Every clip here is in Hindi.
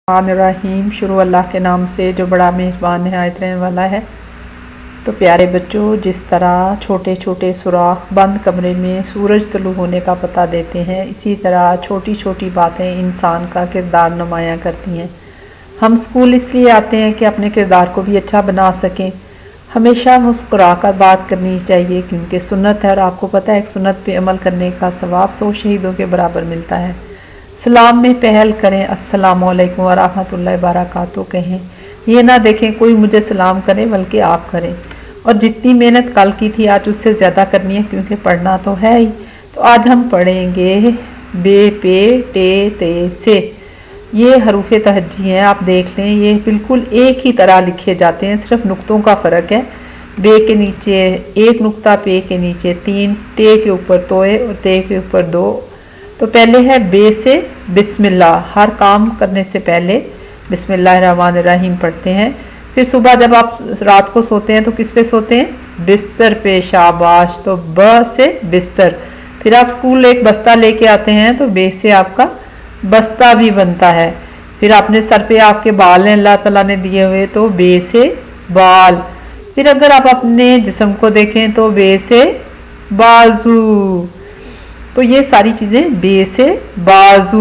रहीम शुरू अल्लाह के नाम से जो बड़ा मेहरबान नहायत रहने वाला है। तो प्यारे बच्चों, जिस तरह छोटे छोटे सुराख बंद कमरे में सूरज तुलू होने का पता देते हैं, इसी तरह छोटी छोटी बातें इंसान का किरदार नुमायाँ करती हैं। हम स्कूल इसलिए आते हैं कि अपने किरदार को भी अच्छा बना सकें। हमेशा मुस्कुरा कर बात करनी चाहिए क्योंकि सुन्नत है और आपको पता है एक सुन्नत पे अमल करने का सवाब 100 शहीदों के बराबर मिलता है। सलाम में पहल करें, अस्सलामुअलैकुम व रहमतुल्लाहि व बरकातुहू कहें। ये ना देखें कोई मुझे सलाम करे बल्कि आप करें। और जितनी मेहनत कल की थी आज उससे ज़्यादा करनी है क्योंकि पढ़ना तो है ही। तो आज हम पढ़ेंगे बे पे टे ते से। ये हरूफ तहजी हैं, आप देख लें। ये बिल्कुल एक ही तरह लिखे जाते हैं, सिर्फ नुक्तों का फ़र्क है। बे के नीचे एक नुक्ता, पे के नीचे 3, टे के ऊपर तोए और ते के ऊपर 2। तो पहले है बे से बिस्मिल्लाह। हर काम करने से पहले बिस्मिल्लाहिर्रहमानिर्रहीम पढ़ते हैं। फिर सुबह जब आप रात को सोते हैं तो किस पे सोते हैं? बिस्तर पे। शाबाश। तो ब से बिस्तर। फिर आप स्कूल एक बस्ता लेके आते हैं तो बे से आपका बस्ता भी बनता है। फिर अपने सर पे आपके बाल हैं अल्लाह ताला ने दिए हुए, तो बे से बाल। फिर अगर आप अपने जिस्म को देखें तो बे से बाजू। तो ये सारी चीज़ें बे से बाजू।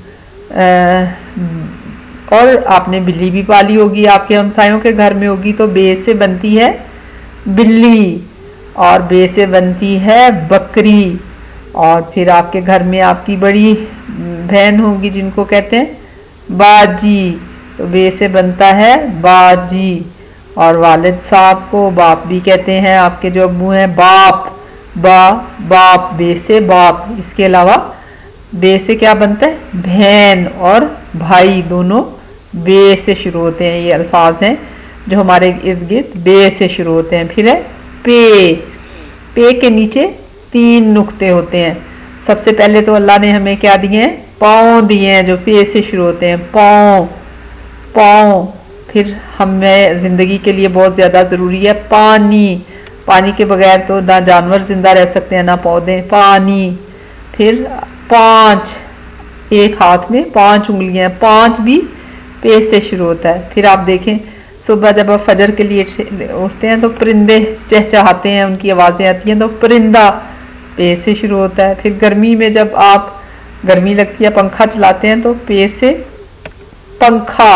और आपने बिल्ली भी पाली होगी, आपके हमसायों के घर में होगी, तो बे से बनती है बिल्ली और बे से बनती है बकरी। और फिर आपके घर में आपकी बड़ी बहन होगी जिनको कहते हैं बाजी, तो बे से बनता है बाजी। और वालिद साहब को बाप भी कहते हैं, आपके जो अब्बू हैं बाप, बाप, बे से बाप। इसके अलावा बे से क्या बनता है? बहन और भाई, दोनों बे से शुरू होते हैं। ये अल्फाज हैं जो हमारे इर्द गिर्द बे से शुरू होते हैं। फिर है पे। पे के नीचे 3 नुक्ते होते हैं। सबसे पहले तो अल्लाह ने हमें क्या दिए हैं? पाँव दिए हैं जो पे से शुरू होते हैं। पाँव, पाँव। फिर हमें ज़िंदगी के लिए बहुत ज़्यादा ज़रूरी है पानी। पानी के बगैर तो ना जानवर जिंदा रह सकते हैं ना पौधे। पानी। फिर 5, एक हाथ में 5 उंगलियां, 5 भी पे से शुरू होता है। फिर आप देखें सुबह जब आप फजर के लिए उठते हैं तो परिंदे चहचहाते हैं, उनकी आवाज़ें आती हैं, तो परिंदा पे से शुरू होता है। फिर गर्मी में जब आप गर्मी लगती है पंखा चलाते हैं तो पे से पंखा।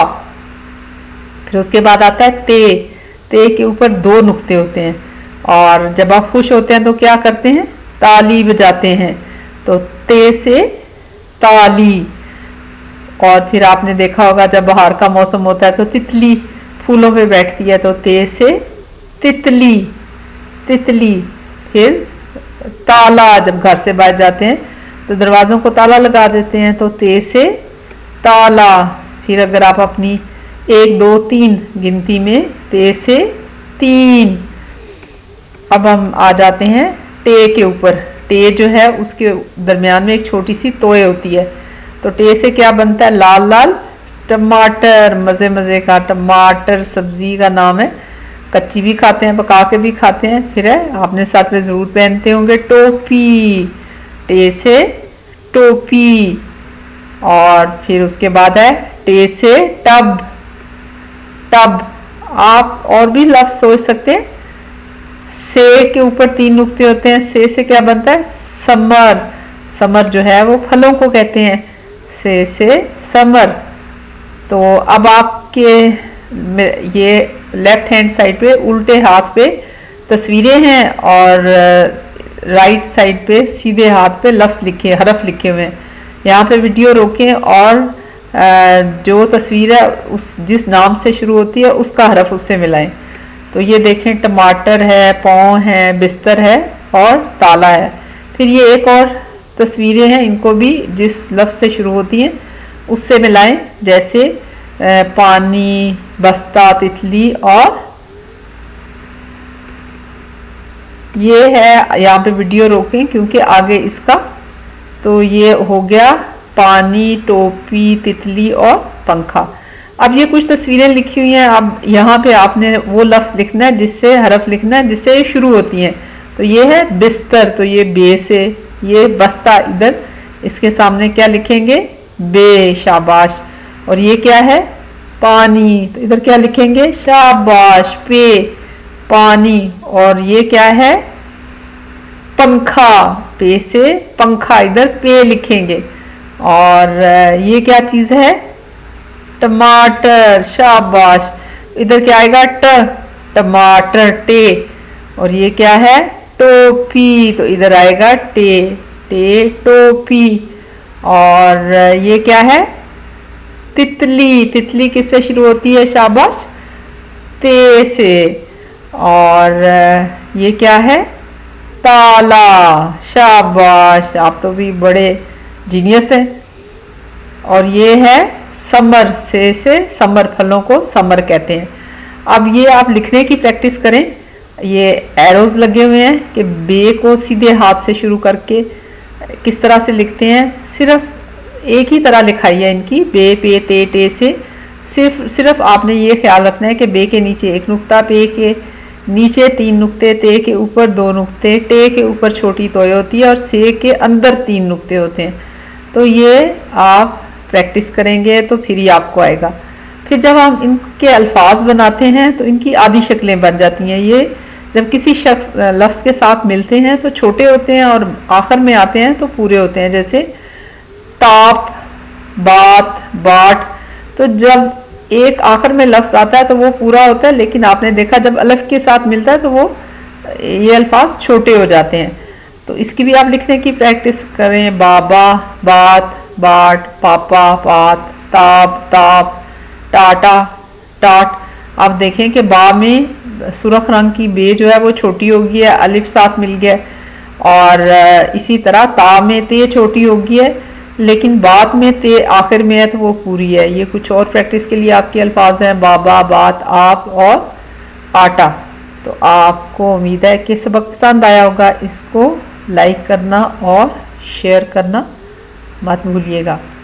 फिर उसके बाद आता है ते। ते के ऊपर 2 नुक्ते होते हैं। और जब आप खुश होते हैं तो क्या करते हैं? ताली बजाते हैं, तो ते से ताली। और फिर आपने देखा होगा जब बाहर का मौसम होता है तो तितली फूलों पे बैठती है, तो ते से तितली, तितली। फिर ताला, जब घर से बाहर जाते हैं तो दरवाजों को ताला लगा देते हैं, तो ते से ताला। फिर अगर आप अपनी 1, 2, 3 गिनती में ते से 3। अब हम आ जाते हैं टे के ऊपर। टे जो है उसके दरमियान में एक छोटी सी तोय होती है, तो टे से क्या बनता है? लाल लाल टमाटर। मज़े मज़े का टमाटर सब्जी का नाम है। कच्ची भी खाते हैं, पका के भी खाते हैं। फिर है आपने साथ में ज़रूर पहनते होंगे टोपी। टे से टोपी। और फिर उसके बाद है टे से टब, टब। आप और भी लफ्ज़ सोच सकते हैं। से के ऊपर 3 नुक्ते होते हैं। से क्या बनता है? समर। समर जो है वो फलों को कहते हैं। से समर। तो अब आपके ये लेफ्ट हैंड साइड पे उल्टे हाथ पे तस्वीरें हैं और राइट साइड पे सीधे हाथ पे लफ्ज़ लिखे, हरफ लिखे हुए हैं। यहाँ पे वीडियो रोकें और जो तस्वीर है उस जिस नाम से शुरू होती है उसका हरफ उससे मिलाएं। तो ये देखें टमाटर है, पाँव है, बिस्तर है और ताला है। फिर ये एक और तस्वीरें हैं, इनको भी जिस लफ्ज़ से शुरू होती हैं उससे मिलाएं, जैसे पानी, बस्ता, तितली। और ये है, यहाँ पे वीडियो रोकें क्योंकि आगे इसका, तो ये हो गया पानी, टोपी, तितली और पंखा। अब ये कुछ तस्वीरें लिखी हुई हैं। अब यहाँ पे आपने वो लफ्ज़ लिखना है जिससे हरफ लिखना है जिससे शुरू होती हैं। तो ये है बिस्तर, तो ये बे से। ये बस्ता इधर, इसके सामने क्या लिखेंगे? बे। शाबाश। और ये क्या है, पानी, तो इधर क्या लिखेंगे, शाबाश, पे, पानी। और ये क्या है, पंखा, पे से पंखा, इधर पे लिखेंगे। और ये क्या चीज है, टमाटर, शाबाश, इधर क्या आएगा, टमाटर, टे। और ये क्या है, टोपी, तो इधर आएगा टे, टोपी। और ये क्या है, तितली, तितली किससे शुरू होती है, शाबाश, ते से। और ये क्या है, ताला, शाबाश, आप तो भी बड़े जीनियस हैं। और ये है समर, से समर, फलों को समर कहते हैं। अब ये आप लिखने की प्रैक्टिस करें। ये एरोज लगे हुए हैं कि बे को सीधे हाथ से शुरू करके किस तरह से लिखते हैं, सिर्फ एक ही तरह लिखाई है इनकी, बे, पे, ते, टे से। सिर्फ आपने ये ख्याल रखना है कि बे के नीचे एक नुक्ता, पे के नीचे 3 नुक्ते, ते के ऊपर 2 नुक्ते, टे के ऊपर छोटी तोय होती है और से के अंदर 3 नुक्ते होते हैं। तो ये आप प्रैक्टिस करेंगे तो फिर ही आपको आएगा। फिर जब हम इनके अल्फाज बनाते हैं तो इनकी आधी शक्लें बन जाती हैं। ये जब किसी शख्स लफ्ज़ के साथ मिलते हैं तो छोटे होते हैं और आखिर में आते हैं तो पूरे होते हैं, जैसे ताप, बात, बाट। तो जब एक आखिर में लफ्ज़ आता है तो वो पूरा होता है, लेकिन आपने देखा जब अलफ के साथ मिलता है तो वो ये अल्फाज छोटे हो जाते हैं। तो इसकी भी आप लिखने की प्रैक्टिस करें, बाबा, बात, बाट, पापा, पात, ताप, ताप, टाटा, टाट। आप देखें कि बा में सुरख रंग की बे जो है वो छोटी हो गई है, अलिफ साथ मिल गया। और इसी तरह ता में ते छोटी हो गई है, लेकिन बात में ते आखिर में है तो वो पूरी है। ये कुछ और प्रैक्टिस के लिए आपके अल्फाज हैं, बाबा, बात, आप और आटा। तो आपको उम्मीद है कि सबक पसंद आया होगा। इसको लाइक करना और शेयर करना मत भूलिएगा।